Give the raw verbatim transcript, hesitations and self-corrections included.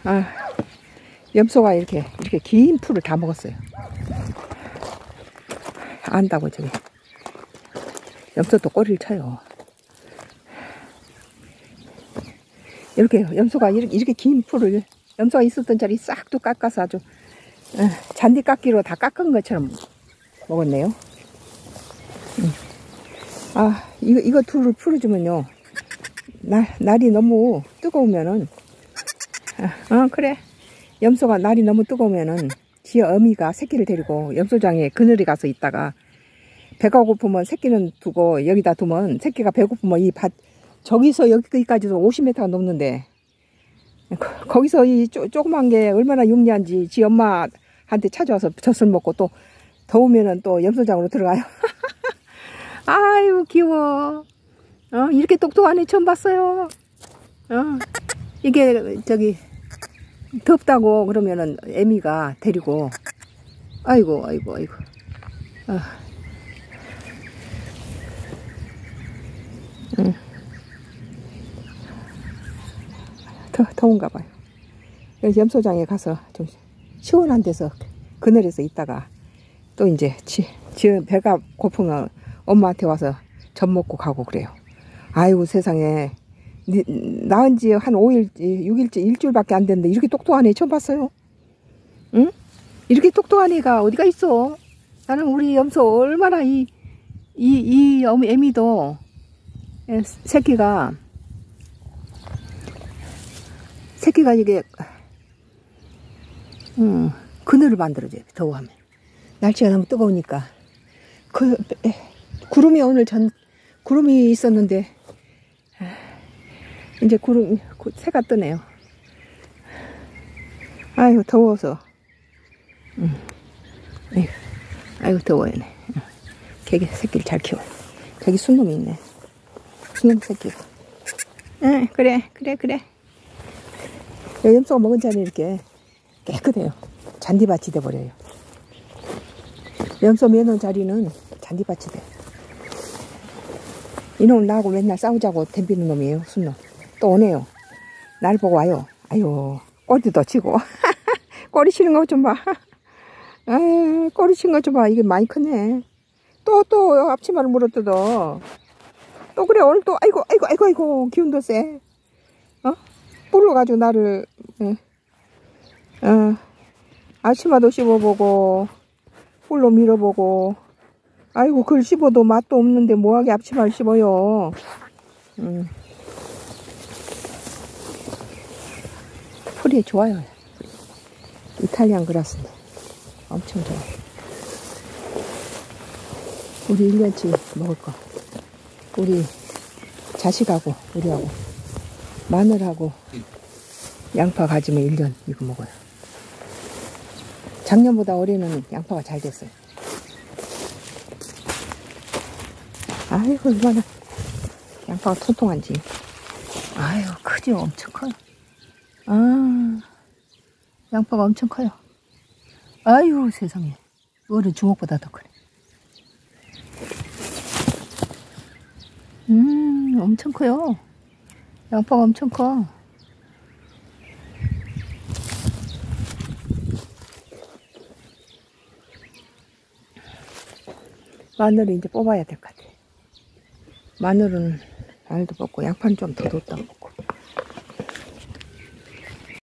아, 염소가 이렇게 이렇게 긴 풀을 다 먹었어요. 안다고 저기. 염소도 꼬리를 쳐요. 이렇게 염소가 이렇게, 이렇게 긴 풀을 염소가 있었던 자리 싹 또 깎아서 아주 잔디 깎기로 다 깎은 것처럼 먹었네요. 음. 아, 이거 이거 둘을 풀어주면요. 날 날이 너무 뜨거우면은 아, 어 그래. 염소가 날이 너무 뜨거우면은 지 어미가 새끼를 데리고 염소장에 그늘에 가서 있다가 배가 고프면 새끼는 두고 여기다 두면 새끼가 배고프면 이 밭 저기서 여기까지도 오십 미터가 넘는데 거기서 이 쪼, 조그만 게 얼마나 용리한지 지 엄마한테 찾아와서 젖을 먹고 또 더우면은 또 염소장으로 들어가요. 아유 귀여워. 어 이렇게 똑똑한 애 처음 봤어요. 어 이게 저기 덥다고 그러면은 애미가 데리고 아이고 아이고 아이고 어. 응. 더, 더운가 봐요. 그래서 염소장에 가서 좀 시원한 데서 그늘에서 있다가 또 이제 지, 지 배가 고프면 엄마한테 와서 젖 먹고 가고 그래요. 아이고 세상에 낳은 지 한 오 일, 육 일째, 일주일밖에 안 됐는데 이렇게 똑똑한 애 처음 봤어요. 응? 이렇게 똑똑한 애가 어디가 있어? 나는 우리 염소 얼마나 이, 이, 이 애미도 새끼가 새끼가 이게 음, 그늘을 만들어줘요. 더워하면 날씨가 너무 뜨거우니까 그 에, 구름이 오늘 전 구름이 있었는데 이제 구름 새가 뜨네요. 아이고 더워서 음. 아이고, 아이고 더워요. 개기 새끼를 잘 키워. 저기 순놈이 있네. 순놈 새끼가. 응 그래 그래 그래. 염소가 먹은 자리 이렇게 깨끗해요. 잔디밭이 돼버려요. 염소 매놓은 자리는 잔디밭이 돼. 이놈은 나하고 맨날 싸우자고 덤비는 놈이에요. 순놈. 또 오네요. 날 보고 와요. 아유 꼬리도 더 치고. 꼬리 치는 거 좀 봐. 아 꼬리 치는 거 좀 봐. 이게 많이 크네. 또 또 앞치마를 물어뜯어. 또 그래 오늘 또 아이고 아이고 아이고 아이고 기운도 세. 어? 불러가지고 나를 예. 어, 아침마도 씹어보고 뿔로 밀어보고 아이고 글 씹어도 맛도 없는데 뭐하게 앞치마를 씹어요. 음. 풀이 좋아요. 이탈리안 그라스인데 엄청 좋아. 우리 일 년치 먹을 거. 우리 자식하고 우리하고 마늘하고 양파 가지면 일 년 이거 먹어요. 작년보다 올해는 양파가 잘 됐어요. 아이고 얼마나 양파가 통통한지. 아유 크죠. 엄청 커요. 아 양파가 엄청 커요. 아유 세상에 이거는 주먹보다 더 크네. 음 엄청 커요. 양파가 엄청 커. 마늘을 이제 뽑아야 될 것 같아. 마늘은 알도 뽑고 양파는 좀 더 뒀다고.